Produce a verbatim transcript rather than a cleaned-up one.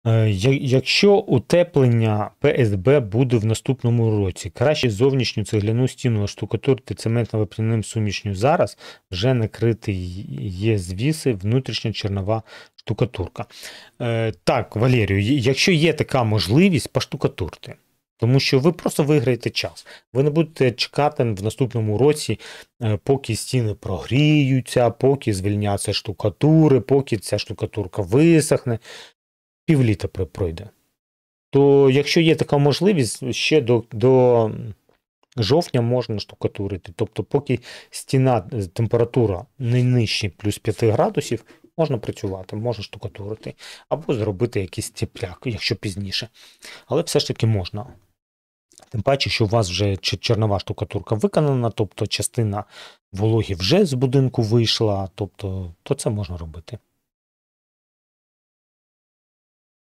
Е, я- Якщо утеплення Пе Ес Бе буде в наступному році, краще зовнішню цегляну стіну оштукатурити цементно-вапняним сумішню зараз, вже накритий є звіси, внутрішня чернова штукатурка. Е, так, Валерію, є- якщо є така можливість, поштукатурте. Тому що ви просто виграєте час. Ви не будете чекати в наступному році, е, поки стіни прогріються, поки звільняться штукатури, поки ця штукатурка висохне. Півліта пр- пройде. То якщо є така можливість, ще до, до жовтня можна штукатурити. Тобто, поки стіна, е, температура не нижче плюс п'ять градусів, можна працювати, можна штукатурити. Або зробити якийсь тепляк, якщо пізніше. Але все ж таки можна. Тим паче, що у вас вже чи- чорнова штукатурка виконана, тобто частина вологі вже з будинку вийшла, тобто то це можна робити.